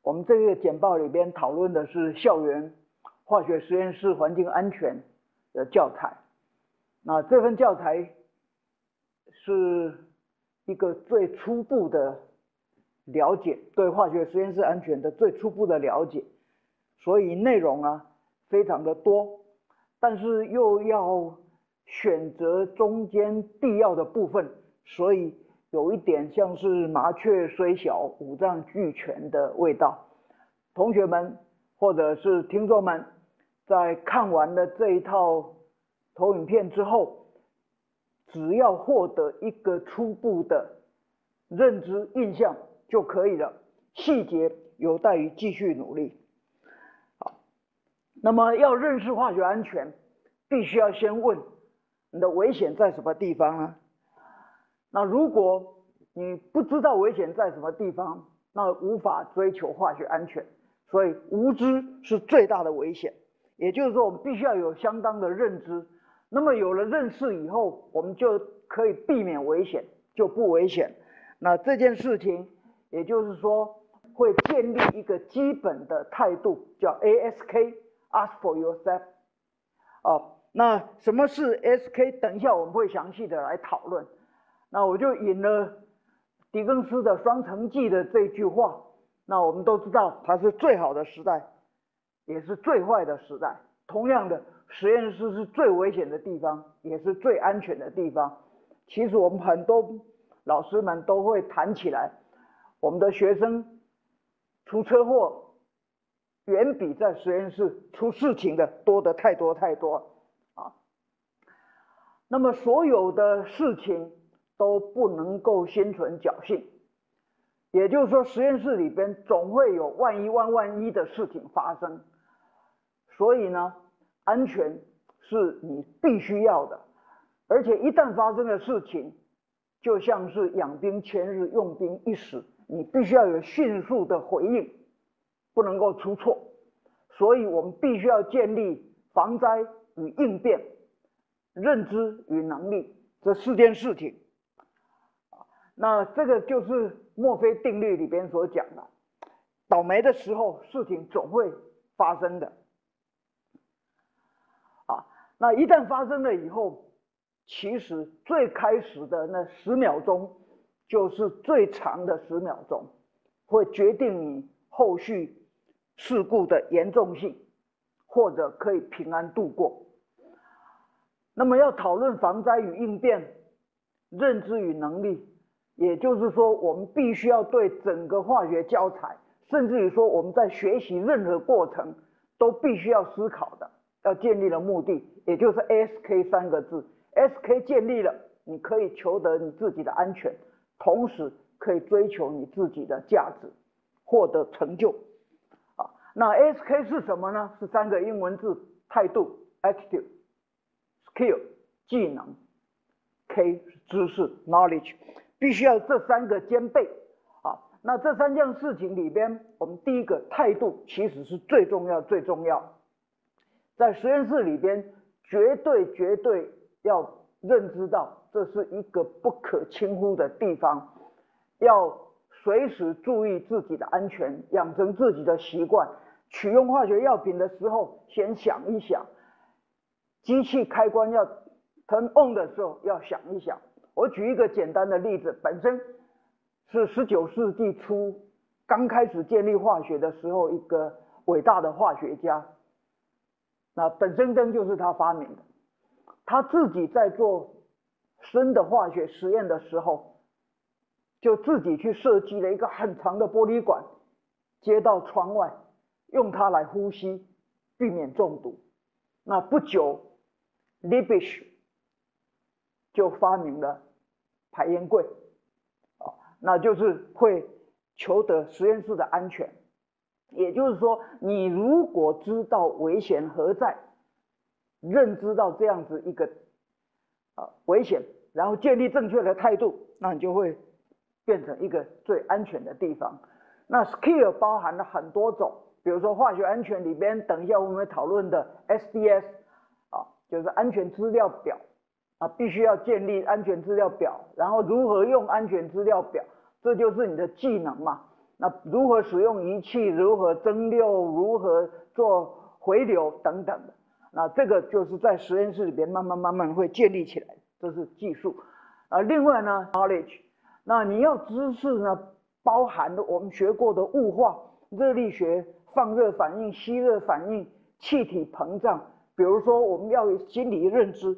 我们这个简报里边讨论的是校园化学实验室环境安全的教材。那这份教材是一个最初步的了解，对化学实验室安全的最初步的了解，所以内容啊非常的多，但是又要选择中间必要的部分，所以有一点像是麻雀虽小，五脏俱全的味道。同学们或者是听众们，在看完了这一套投影片之后，只要获得一个初步的认知印象就可以了，细节有待于继续努力。好，那么要认识化学安全，必须要先问你的危险在什么地方呢？那如果你不知道危险在什么地方，那无法追求化学安全，所以无知是最大的危险。也就是说，我们必须要有相当的认知。那么有了认识以后，我们就可以避免危险，就不危险。那这件事情，也就是说，会建立一个基本的态度，叫 ASK，Ask for yourself。那什么是 ASK？ 等一下我们会详细的来讨论。那我就引了狄更斯的《双城记》的这句话。那我们都知道，它是最好的时代，也是最坏的时代。同样的，实验室是最危险的地方，也是最安全的地方。其实我们很多老师们都会谈起来，我们的学生出车祸远比在实验室出事情的多得太多太多啊。那么所有的事情都不能够心存侥幸，也就是说，实验室里边总会有万一的事情发生，所以呢，安全是你必须要的，而且一旦发生的事情，就像是养兵千日，用兵一时，你必须要有迅速的回应，不能够出错。所以我们必须要建立防灾与应变、认知与能力这4件事情。那这个就是墨菲定律里边所讲的，倒霉的时候事情总会发生的。那一旦发生了以后，其实最开始的那10秒钟就是最长的10秒钟，会决定你后续事故的严重性，或者可以平安度过。那么要讨论防灾与应变、认知与能力，也就是说，我们必须要对整个化学教材，甚至于说我们在学习任何过程，都必须要思考的，要建立的目的，也就是 ASK 3个字。SK 建立了，你可以求得你自己的安全，同时可以追求你自己的价值，获得成就。那 ASK 是什么呢？是3个英文字：态度 （attitude）、skill 技能、K 是知识 （knowledge）。必须要这3个兼备啊。那这3件事情里边，我们第一个态度其实是最重要。在实验室里边，绝对要认知到这是一个不可轻忽的地方，要随时注意自己的安全，养成自己的习惯。取用化学药品的时候，先想一想，机器开关要 turn on 的时候要想一想。我举一个简单的例子，本身是19世纪初刚开始建立化学的时候一个伟大的化学家，那本身灯就是他发明的。他自己在做砷的化学实验的时候，就自己去设计了一个很长的玻璃管接到窗外，用它来呼吸，避免中毒。那不久 Liebig 就发明了排烟柜，那就是会求得实验室的安全。也就是说，你如果知道危险何在，认知到这样子一个危险，然后建立正确的态度，那你就会变成一个最安全的地方。那 skill 包含了很多种，比如说化学安全里边，等一下我们会讨论的 SDS 就是安全资料表。必须要建立安全资料表，然后如何用安全资料表，这就是你的技能嘛。 那如何使用仪器，如何蒸馏，如何做回流等等的，那这个就是在实验室里边慢慢会建立起来，这是技术。另外呢 ，knowledge， 那你要知识呢，包含了我们学过的物化、热力学、放热反应、吸热反应、气体膨胀。比如说，我们要有心理认知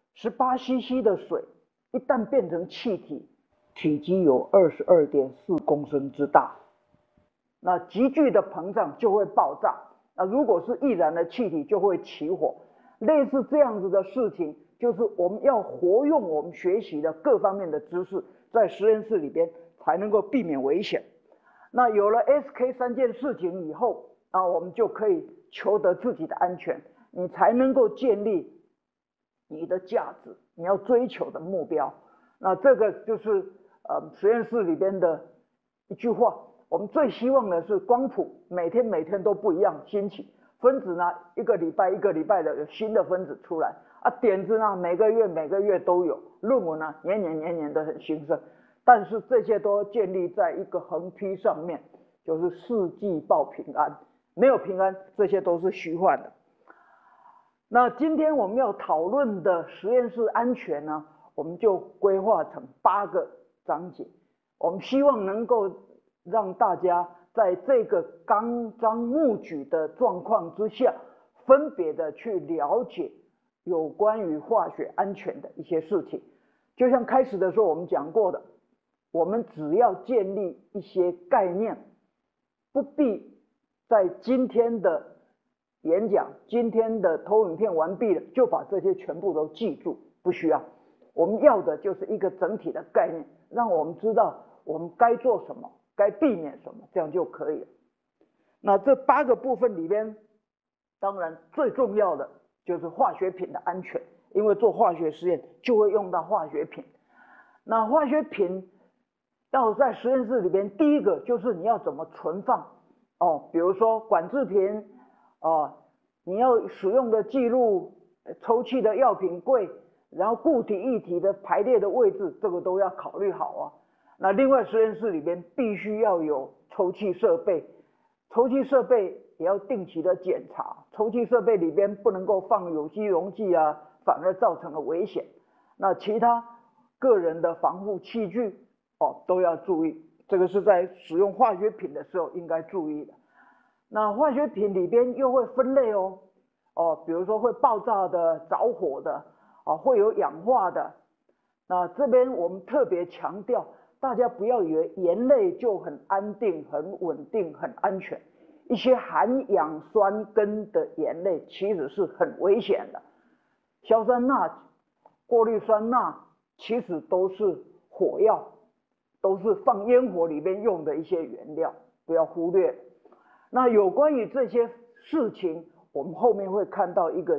，18cc 的水一旦变成气体，体积有22.4公升之大，那急剧的膨胀就会爆炸。那如果是易燃的气体，就会起火。类似这样子的事情，就是我们要活用我们学习的各方面的知识，在实验室里边才能够避免危险。那有了 SK 3件事情以后，我们就可以求得自己的安全，你才能够建立你的价值，你要追求的目标。那这个就是实验室里边的一句话，我们最希望的是光谱每天都不一样，新奇分子呢一个礼拜的有新的分子出来点子呢每个月都有，论文呢年的很兴盛，但是这些都建立在一个横批上面，就是世纪报平安，没有平安，这些都是虚幻的。那今天我们要讨论的实验室安全呢，我们就规划成8个章节，我们希望能够让大家在这个纲章目举的状况之下，分别的去了解有关于化学安全的一些事情。就像开始的时候我们讲过的，我们只要建立一些概念，不必在今天的演讲、今天的投影片完毕了就把这些全部都记住，不需要。我们要的就是一个整体的概念，让我们知道我们该做什么，该避免什么，这样就可以了。那这8个部分里边，当然最重要的就是化学品的安全，因为做化学实验就会用到化学品。那化学品要在实验室里边，第一个就是你要怎么存放比如说管制瓶你要使用的记录抽气的药品柜，然后固体液体的排列的位置，这个都要考虑好那另外实验室里边必须要有抽气设备，抽气设备也要定期的检查，抽气设备里边不能够放有机溶剂反而造成了危险。那其他个人的防护器具都要注意，这个是在使用化学品的时候应该注意的。那化学品里边又会分类比如说会爆炸的、着火的会有氧化的。那这边我们特别强调，大家不要以为盐类就很安定、很稳定、很安全，一些含氧酸根的盐类其实是很危险的。硝酸钠、过氯酸钠其实都是火药，都是放烟火里面用的一些原料，不要忽略。那有关于这些事情，我们后面会看到一个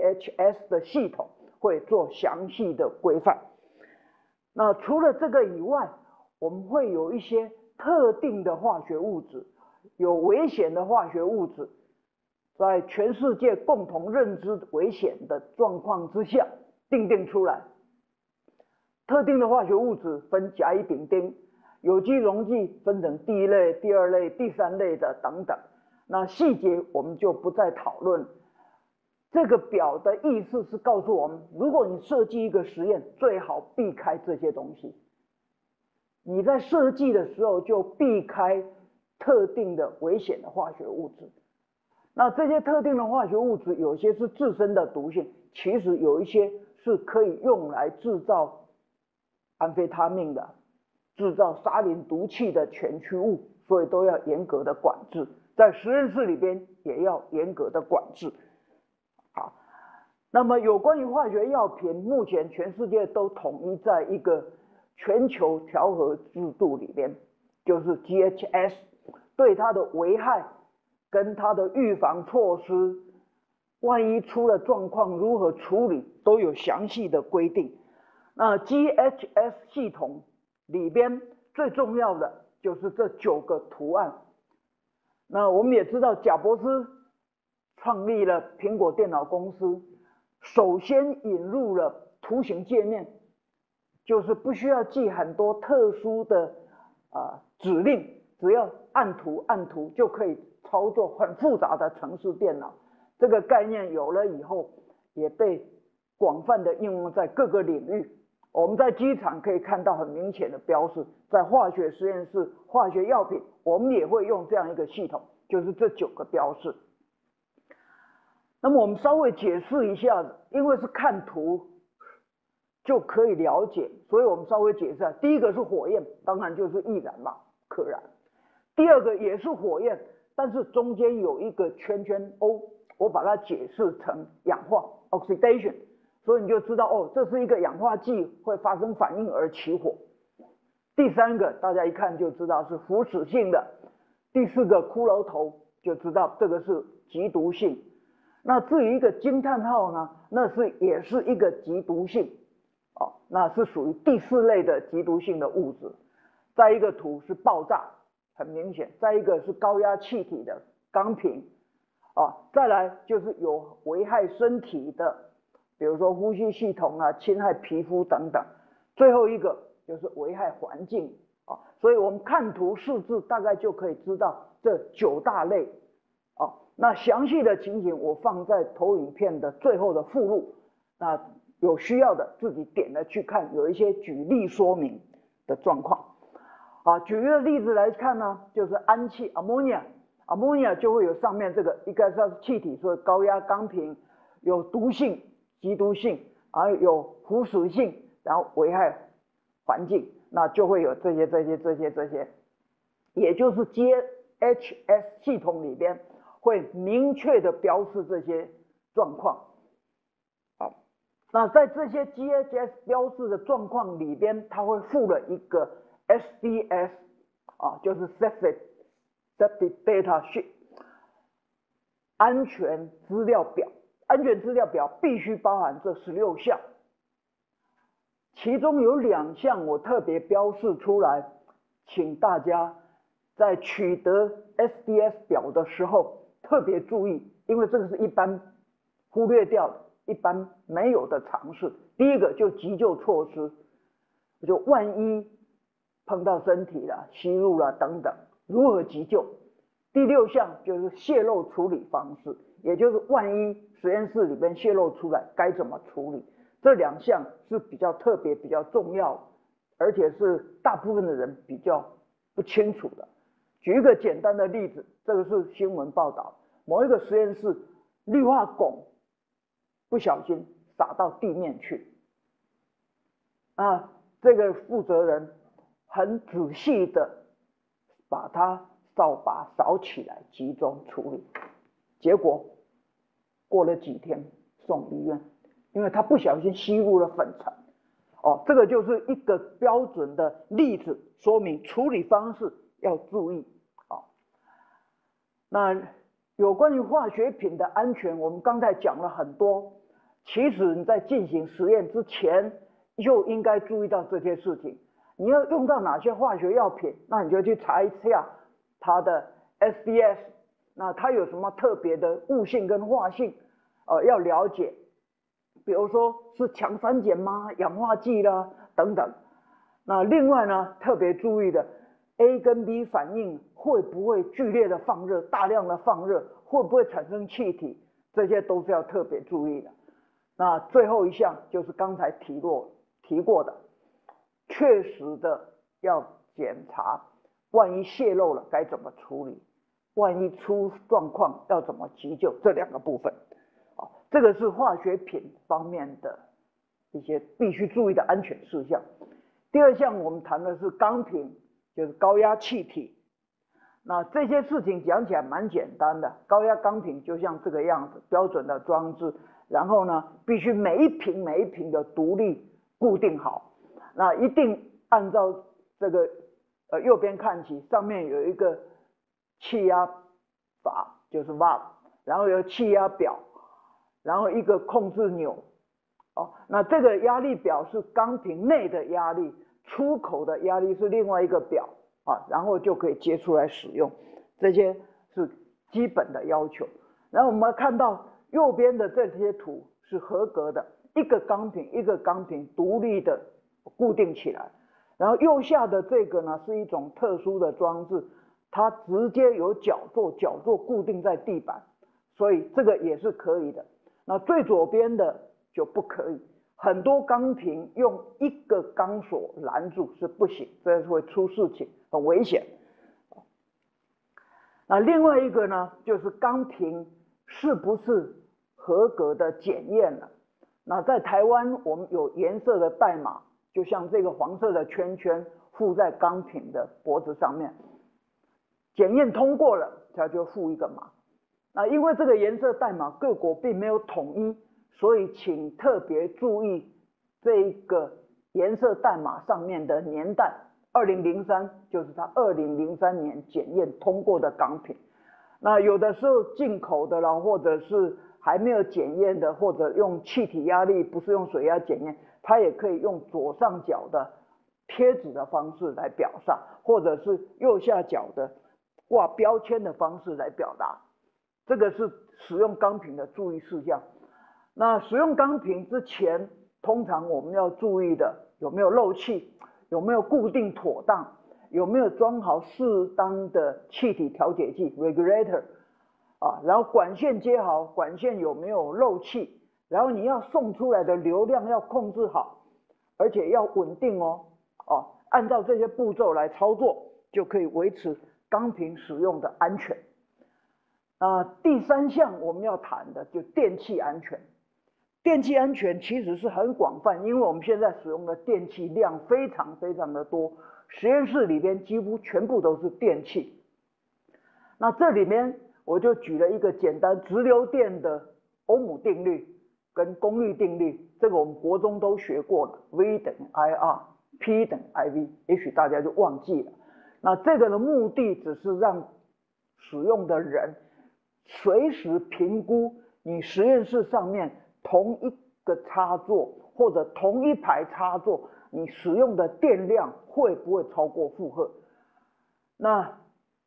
GHS 的系统会做详细的规范。那除了这个以外，我们会有一些特定的化学物质，有危险的化学物质，在全世界共同认知危险的状况之下定出来。特定的化学物质分甲乙丙丁，有机溶剂分成第1类、第2类、第3类的等等。那细节我们就不再讨论。这个表的意思是告诉我们，如果你设计一个实验，最好避开这些东西。你在设计的时候就避开特定的危险的化学物质。那这些特定的化学物质，有些是自身的毒性，其实有一些是可以用来制造安非他命的，制造沙林毒气的前驱物，所以都要严格的管制，在实验室里边也要严格的管制。好，那么有关于化学药品，目前全世界都统一在一个全球调和制度里边，就是 GHS， 对它的危害跟它的预防措施，万一出了状况如何处理，都有详细的规定。那 GHS 系统里边最重要的就是这9个图案。那我们也知道，贾伯斯创立了苹果电脑公司，首先引入了图形界面，就是不需要记很多特殊的指令， 只要按图就可以操作很复杂的程式电脑。这个概念有了以后，也被广泛的应用在各个领域。我们在机场可以看到很明显的标示，在化学实验室、化学药品，我们也会用这样一个系统，就是这9个标示。那么我们稍微解释一下，因为是看图就可以了解，所以我们稍微解释一下。第一个是火焰，当然就是易燃嘛，可燃。第二个也是火焰，但是中间有一个圈圈 O， 我把它解释成氧化 oxidation， 所以你就知道哦，这是一个氧化剂会发生反应而起火。第三个大家一看就知道是腐蚀性的。第四个骷髅头就知道这个是极毒性。那至于一个惊叹号呢，那也是一个极毒性，那是属于第4类的极毒性的物质。再一个图是爆炸，很明显。再一个是高压气体的钢瓶，再来就是有危害身体的，比如说呼吸系统啊、侵害皮肤等等。最后一个就是危害环境所以我们看图识字，大概就可以知道这9大类那详细的情形我放在投影片的最后的附录，那有需要的自己点了去看，有一些举例说明的状况。举一个例子来看呢，就是氨气 ammonia 就会有上面这个应该是气体，所以高压钢瓶有毒性、极毒性，有腐蚀性，然后危害环境，那就会有这些，也就是 GHS 系统里边会明确的标示这些状况。那在这些 GHS 标示的状况里边，它会附了一个 SDS 就是 Safety Data Sheet 安全资料表。安全资料表必须包含这16项，其中有2项我特别标示出来，请大家在取得 SDS 表的时候特别注意，因为这个是一般忽略掉的，一般没有的常识。第一个就急救措施，就万一碰到身体了、吸入了等等，如何急救？第6项就是泄漏处理方式，也就是万一实验室里边泄漏出来该怎么处理。这2项是比较特别、比较重要，而且是大部分的人比较不清楚的。举一个简单的例子，这个是新闻报道，某一个实验室氯化汞不小心洒到地面去，这个负责人很仔细的把它扫把扫起来，集中处理，结果过了几天送医院，因为他不小心吸入了粉尘。这个就是一个标准的例子，说明处理方式要注意。那有关于化学品的安全，我们刚才讲了很多，其实你在进行实验之前就应该注意到这些事情。你要用到哪些化学药品，那你就去查一下它的 SDS， 那它有什么特别的物性跟化性，要了解。比如说是强酸碱吗？氧化剂啦等等。那另外呢，特别注意的 A 跟 B 反应会不会剧烈的放热、大量的放热，会不会产生气体，这些都是要特别注意的。那最后一项就是刚才提过的，确实的要检查，万一泄漏了该怎么处理，万一出状况要怎么急救，这2个部分。这个是化学品方面的一些必须注意的安全事项。第2项我们谈的是钢瓶，就是高压气体。那这些事情讲起来蛮简单的，高压钢瓶就像这个样子，标准的装置，然后呢，必须每一瓶的独立固定好，那一定按照这个右边看起，上面有一个气压阀，就是 valve， 然后有气压表，然后一个控制钮。那这个压力表是钢瓶内的压力，出口的压力是另外一个表然后就可以接出来使用，这些是基本的要求。然后我们看到右边的这些图是合格的，一个钢瓶独立的固定起来。然后右下的这个呢是一种特殊的装置， 它直接有脚座固定在地板，所以这个也是可以的。那最左边的就不可以，很多钢瓶用一个钢索拦住是不行，这会出事情，很危险。那另外一个呢，就是钢瓶是不是合格的检验了？那在台湾我们有颜色的代码，就像这个黄色的圈圈附在钢瓶的脖子上面，检验通过了，它就附一个码。那因为这个颜色代码各国并没有统一，所以请特别注意这个颜色代码上面的年代，2003就是它2003年检验通过的钢瓶。那有的时候进口的啦，或者是还没有检验的，或者用气体压力，不是用水压检验，它也可以用左上角的贴纸的方式来表上，或者是右下角的挂标签的方式来表达。这个是使用钢瓶的注意事项。那使用钢瓶之前，通常我们要注意的有没有漏气，有没有固定妥当，有没有装好适当的气体调节剂 regulator 啊，然后管线接好，管线有没有漏气，然后你要送出来的流量要控制好，而且要稳定哦，按照这些步骤来操作，就可以维持钢瓶使用的安全。第三项我们要谈的就电气安全。电气安全其实是很广泛，因为我们现在使用的电气量非常非常的多，实验室里边几乎全部都是电器。那这里面我就举了一个简单直流电的欧姆定律跟功率定律，这个我们国中都学过了 ，V 等于 IR，P 等于 IV， 也许大家就忘记了。那这个的目的只是让使用的人随时评估你实验室上面同一个插座或者同一排插座，你使用的电量会不会超过负荷？那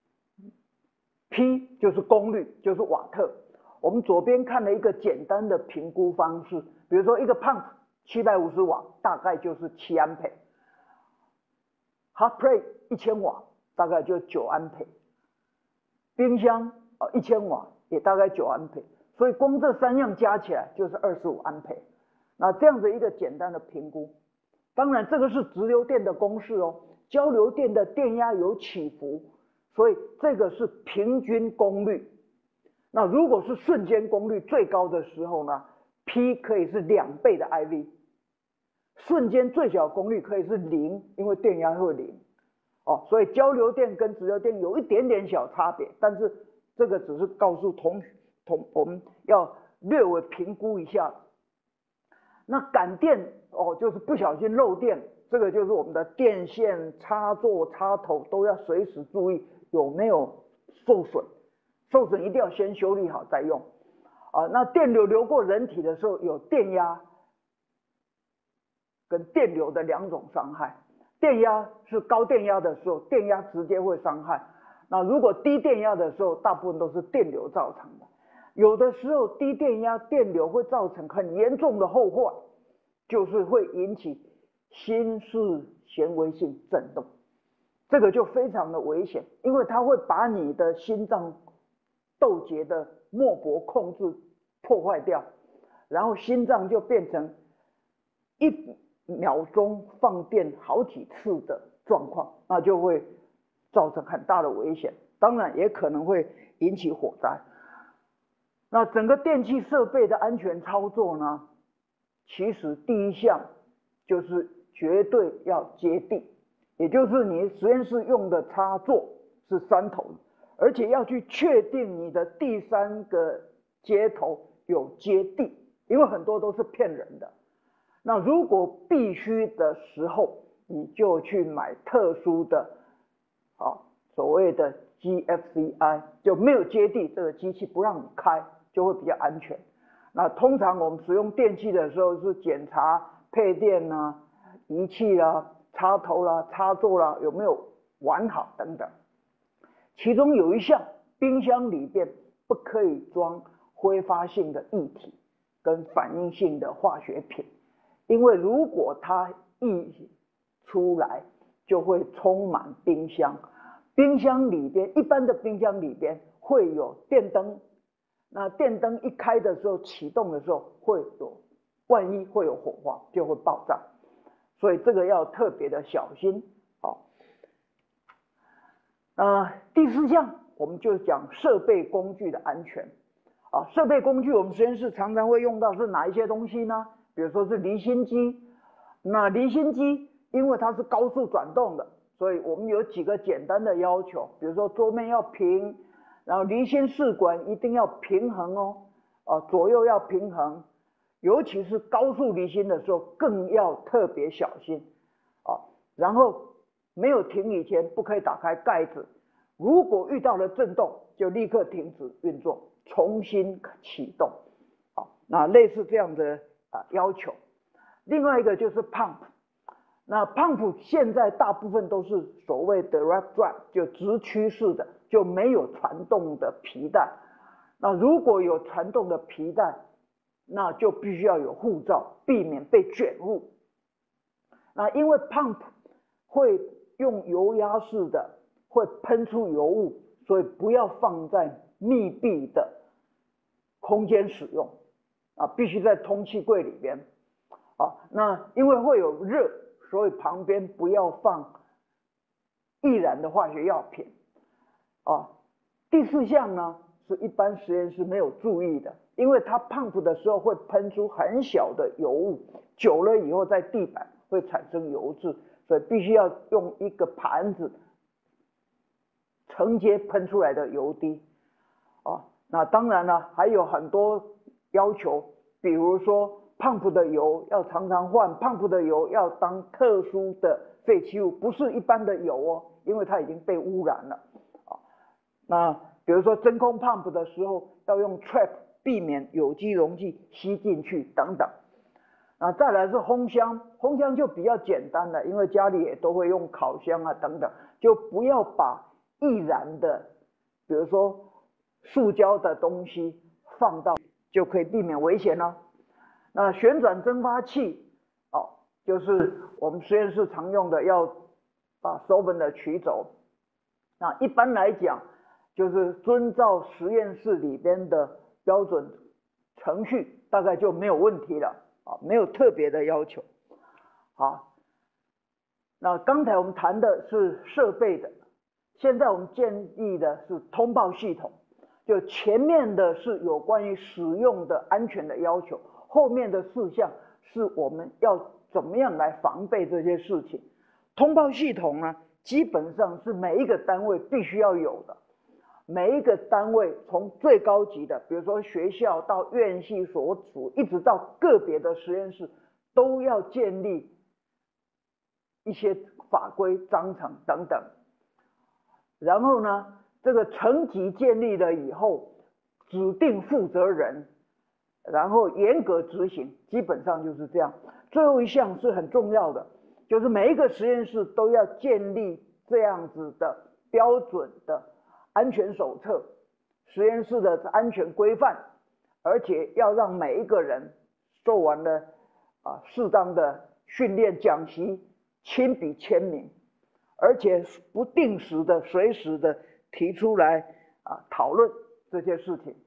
P 就是功率，就是瓦特。我们左边看了一个简单的评估方式，比如说一个 pump 750瓦，大概就是7安培 ；hot plate 1000瓦，大概就9安培；冰箱1000瓦也大概9安培。所以光这3样加起来就是25安培。那这样子一个简单的评估，当然这个是直流电的公式哦，交流电的电压有起伏，所以这个是平均功率。那如果是瞬间功率最高的时候呢 ，P 可以是2倍的 IV， 瞬间最小功率可以是0，因为电压会0。所以交流电跟直流电有一点点小差别，但是这个只是告诉我们要略微评估一下。那感电就是不小心漏电，这个就是我们的电线、插座、插头都要随时注意有没有受损，受损一定要先修理好再用。那电流流过人体的时候，有电压跟电流的2种伤害。电压是高电压的时候，电压直接会伤害；那如果低电压的时候，大部分都是电流造成的。有的时候低电压电流会造成很严重的后患，就是会引起心室纤维性震动，这个就非常的危险，因为它会把你的心脏窦结的脉搏控制破坏掉，然后心脏就变成1秒钟放电好几次的状况，那就会造成很大的危险，当然也可能会引起火灾。那整个电气设备的安全操作呢，其实第一项就是绝对要接地，也就是你实验室用的插座是3头，而且要去确定你的第3个接头有接地，因为很多都是骗人的。那如果必须的时候，你就去买特殊的所谓的 GFCI， 就没有接地，这个机器不让你开，就会比较安全。那通常我们使用电器的时候是检查配电啦、仪器啦、插头啦、插座啦有没有完好等等。其中有一项，冰箱里边不可以装挥发性的液体跟反应性的化学品，因为如果它溢出来，就会充满冰箱， 冰箱里边，一般的冰箱里边会有电灯，那电灯一开的时候，启动的时候会有，万一会有火花就会爆炸，所以这个要特别的小心。好，第4项我们就讲设备工具的安全。设备工具我们实验室常常会用到是哪一些东西呢？比如说是离心机，那离心机因为它是高速转动的，所以我们有几个简单的要求，比如说桌面要平，然后离心试管一定要平衡哦，左右要平衡，尤其是高速离心的时候更要特别小心然后没有停以前不可以打开盖子，如果遇到了震动就立刻停止运作，重新启动。那类似这样的要求。另外一个就是 pump， 那 pump 现在大部分都是所谓的 direct drive， 就直驱式的，就没有传动的皮带。那如果有传动的皮带，那就必须要有护罩，避免被卷入。那因为 pump 会用油压式的，会喷出油污，所以不要放在密闭的空间使用必须在通气柜里边那因为会有热，所以旁边不要放易燃的化学药品第4项呢是一般实验室没有注意的，因为它 pump 的时候会喷出很小的油污，久了以后在地板会产生油渍，所以必须要用一个盘子承接喷出来的油滴那当然了，还有很多要求，比如说 pump 的油要常常换， pump 的油要当特殊的废弃物，不是一般的油因为它已经被污染了那比如说真空 pump 的时候要用 trap 避免有机溶剂吸进去等等。那再来是烘箱，烘箱就比较简单了，因为家里也都会用烤箱等等，就不要把易燃的，比如说塑胶的东西放到，就可以避免危险了。那旋转蒸发器就是我们实验室常用的，要把手本的取走。那一般来讲，就是遵照实验室里边的标准程序，大概就没有问题了没有特别的要求。好，那刚才我们谈的是设备的，现在我们建立的是通报系统。就前面的是有关于使用的安全的要求，后面的4项是我们要怎么样来防备这些事情。通报系统呢，基本上是每一个单位必须要有的。每一个单位从最高级的，比如说学校到院系所属，一直到个别的实验室，都要建立一些法规章程等等。然后呢，这个层级建立了以后，指定负责人，然后严格执行，基本上就是这样。最后一项是很重要的，就是每一个实验室都要建立这样子的标准的安全手册，实验室的安全规范，而且要让每一个人做完了适当的训练讲习，亲笔签名，而且不定时的随时的提出来讨论这些事情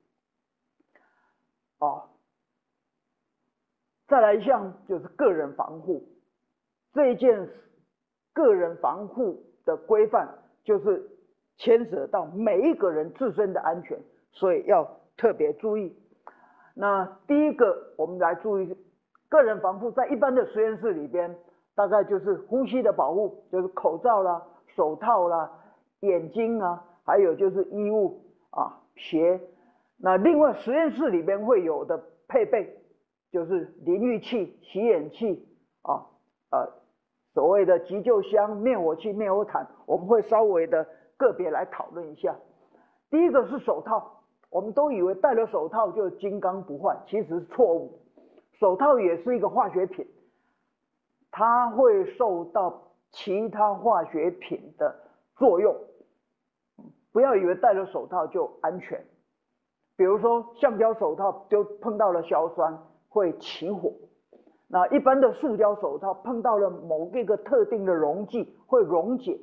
再来一项就是个人防护，这一件个人防护的规范就是牵涉到每一个人自身的安全，所以要特别注意。那第一个我们来注意个人防护，在一般的实验室里边，大概就是呼吸的保护，就是口罩啦、手套啦、眼睛还有就是衣物鞋。那另外实验室里边会有的配备，就是淋浴器、洗眼器所谓的急救箱、灭火器、灭火毯，我们会稍微的个别来讨论一下。第一个是手套，我们都以为戴了手套就金刚不坏，其实是错误。手套也是一个化学品，它会受到其他化学品的作用，不要以为戴了手套就安全。比如说橡胶手套就碰到了硝酸会起火，那一般的塑胶手套碰到了某一个特定的溶剂会溶解，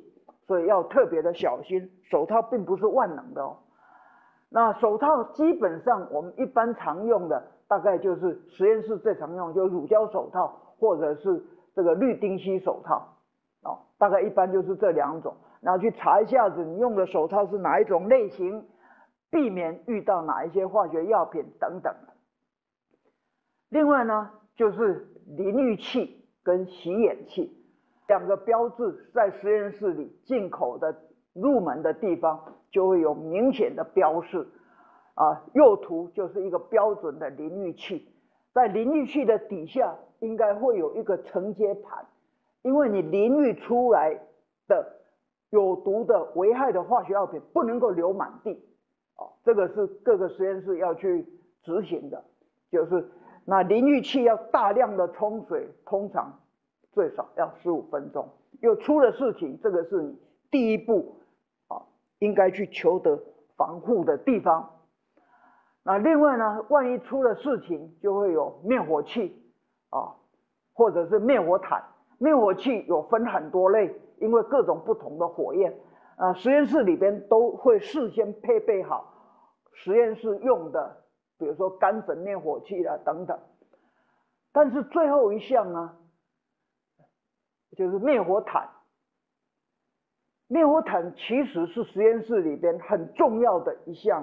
所以要特别的小心。手套并不是万能的哦。那手套基本上我们一般常用的，大概就是实验室最常用，就是乳胶手套或者是这个氯丁烯手套哦，大概一般就是这2种。然后去查一下子你用的手套是哪一种类型，避免遇到哪一些化学药品等等。另外呢，就是淋浴器跟洗眼器2个标志，在实验室里进口的入门的地方就会有明显的标示啊。右图就是一个标准的淋浴器，在淋浴器的底下应该会有一个承接盘，因为你淋浴出来的有毒的危害的化学药品不能够流满地哦，这个是各个实验室要去执行的，就是那淋浴器要大量的冲水，通常最少要15分钟。又出了事情，这个是你第一步啊，应该去求得防护的地方。那另外呢，万一出了事情，就会有灭火器啊，或者是灭火毯。灭火器有分很多类，因为各种不同的火焰，实验室里边都会事先配备好实验室用的，比如说干粉灭火器啦等等。但是最后一项呢，就是灭火毯。灭火毯其实是实验室里边很重要的一项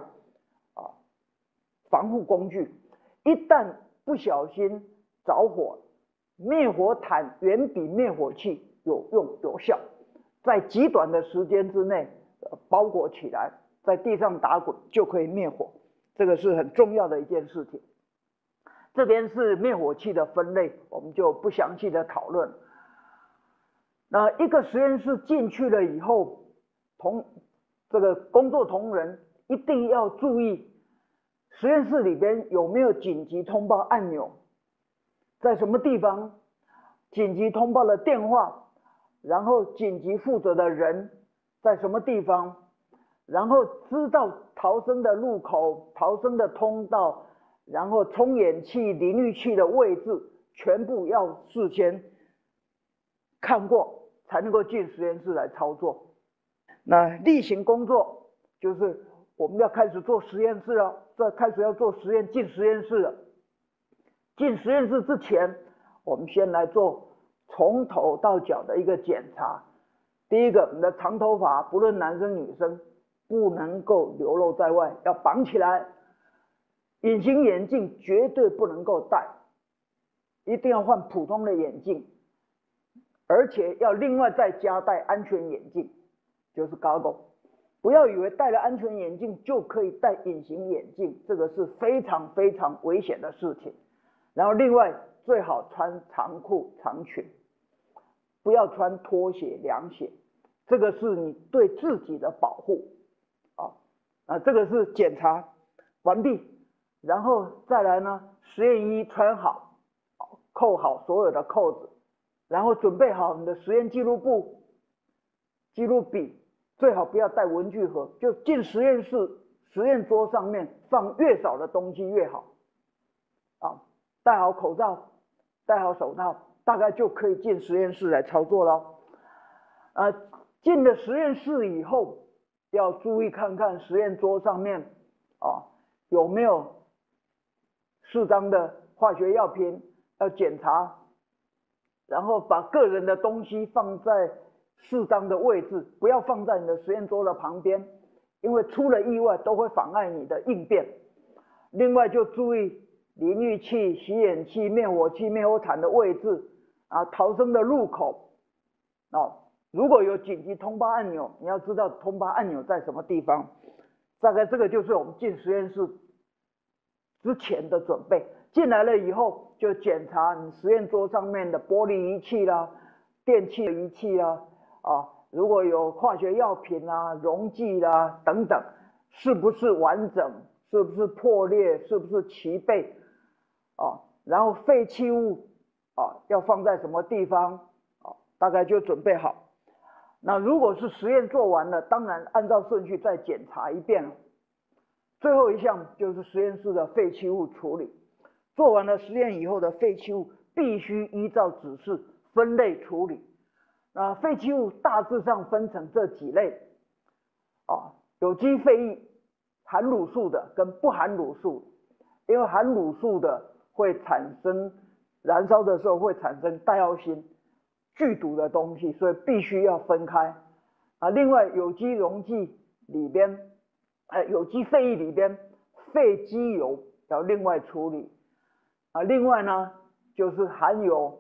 防护工具。一旦不小心着火，灭火毯远比灭火器有用有效，在极短的时间之内包裹起来，在地上打滚就可以灭火，这个是很重要的一件事情。这边是灭火器的分类，我们就不详细的讨论。那一个实验室进去了以后，这个工作同仁一定要注意，实验室里边有没有紧急通报按钮，在什么地方，紧急通报的电话，然后紧急负责的人在什么地方，然后知道逃生的入口、逃生的通道，然后冲眼器、淋浴器的位置，全部要事先看过，才能够进实验室来操作。那例行工作就是我们要开始做实验室了，开始要做实验，进实验室了。进实验室之前，我们先来做从头到脚的一个检查。第一个，你的长头发不论男生女生不能够流露在外，要绑起来。隐形眼镜绝对不能够戴，一定要换普通的眼镜，而且要另外再加戴安全眼镜，就是 goggle。不要以为戴了安全眼镜就可以戴隐形眼镜，这个是非常非常危险的事情。然后另外最好穿长裤长裙，不要穿拖鞋凉鞋，这个是你对自己的保护这个是检查完毕，然后再来呢，实验衣穿好，扣好所有的扣子，然后准备好你的实验记录簿、记录笔，最好不要带文具盒，就进实验室，实验桌上面放越少的东西越好戴好口罩，戴好手套，大概就可以进实验室来操作了。进了实验室以后，要注意看看实验桌上面有没有适当的化学药品，要检查，然后把个人的东西放在适当的位置，不要放在你的实验桌的旁边，因为出了意外都会妨碍你的应变。另外就注意淋浴器、洗眼器、灭火器、灭火毯的位置逃生的入口如果有紧急通报按钮，你要知道通报按钮在什么地方。大概这个就是我们进实验室之前的准备。进来了以后，就检查你实验桌上面的玻璃仪器啦、电器仪器啦如果有化学药品啦、溶剂啦等等，是不是完整，是不是破裂，是不是齐备然后废弃物要放在什么地方大概就准备好。那如果是实验做完了，当然按照顺序再检查一遍了。最后一项就是实验室的废弃物处理。做完了实验以后的废弃物必须依照指示分类处理。 那废弃物大致上分成这几类啊，有机废液，含卤素的跟不含卤素，因为含卤素的会产生燃烧的时候会产生戴奥辛剧毒的东西，所以必须要分开啊。另外，有机溶剂里边，有机废液里边废机油要另外处理啊。另外呢，就是含有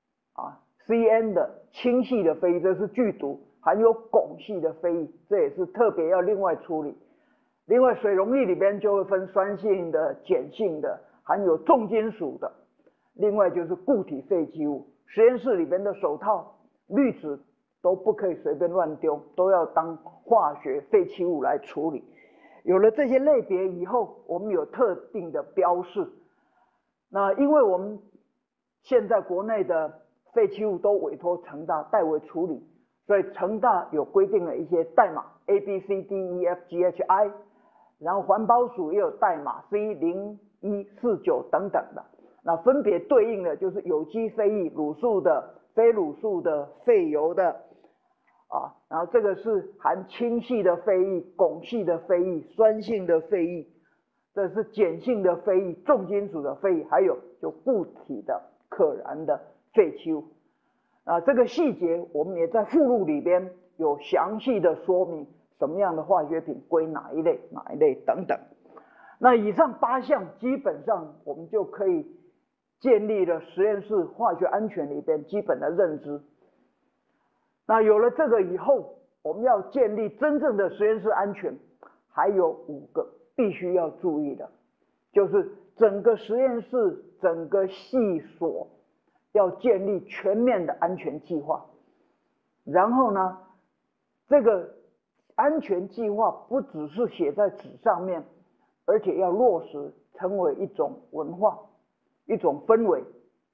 CN 的氢系的废液，这是剧毒；含有汞系的废液，这也是特别要另外处理。另外，水溶液里边就会分酸性的、碱性的，含有重金属的。另外就是固体废弃物，实验室里边的手套、滤纸都不可以随便乱丢，都要当化学废弃物来处理。有了这些类别以后，我们有特定的标示。那因为我们现在国内的废弃物都委托成大代为处理，所以成大有规定了一些代码 ABCDEFGHI， 然后环保署也有代码 C0149等等的。那分别对应的就是有机废液、卤素的、非卤素的、废油的然后这个是含氢系的废液、汞系的废液、酸性的废液，这是碱性的废液、重金属的废液，还有就固体的可燃的废弃物。这个细节我们也在附录里边有详细的说明，什么样的化学品归哪一类、哪一类等等。那以上8项基本上我们就可以建立了实验室化学安全里边基本的认知。那有了这个以后，我们要建立真正的实验室安全，还有5个必须要注意的，就是整个实验室、整个系所要建立全面的安全计划。然后呢，这个安全计划不只是写在纸上面，而且要落实成为一种文化、一种氛围，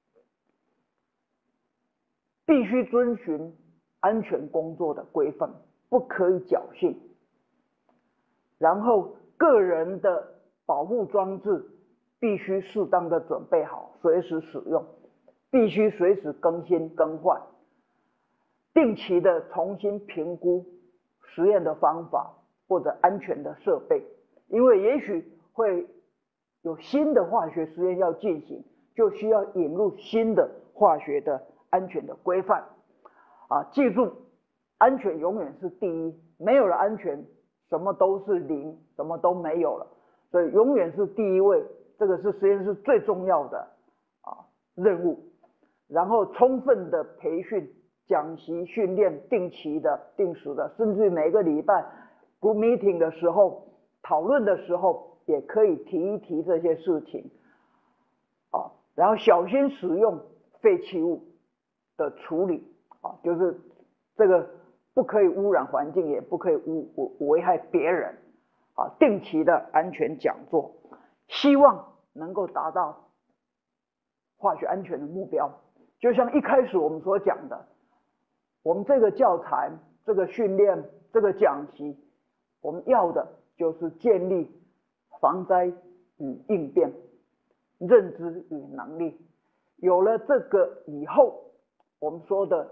必须遵循安全工作的规范，不可以侥幸。然后个人的保护装置必须适当的准备好，随时使用，必须随时更新更换，定期的重新评估实验的方法或者安全的设备，因为也许会有新的化学实验要进行，就需要引入新的化学的安全的规范记住，安全永远是第一，没有了安全，什么都是零，什么都没有了，所以永远是第一位，这个是实验室最重要的任务。然后充分的培训、讲习、训练，定期的、定时的，甚至每个礼拜 group meeting 的时候、讨论的时候，也可以提一提这些事情然后小心使用废弃物的处理就是这个不可以污染环境，也不可以危害别人定期的安全讲座，希望能够达到化学安全的目标。就像一开始我们所讲的，我们这个教材、这个训练、这个讲习，我们要的就是建立防灾与应变、认知与能力。有了这个以后，我们说的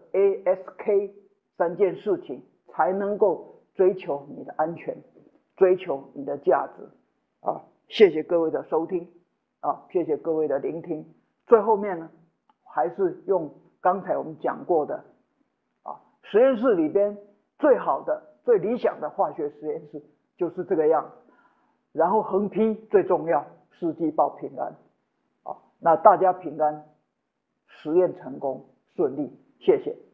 ASK 3件事情才能够追求你的安全，追求你的价值谢谢各位的收听谢谢各位的聆听。最后面呢，还是用刚才我们讲过的实验室里边最好的、最理想的化学实验室就是这个样子。然后横批最重要，世纪报平安那大家平安，实验成功顺利，谢谢。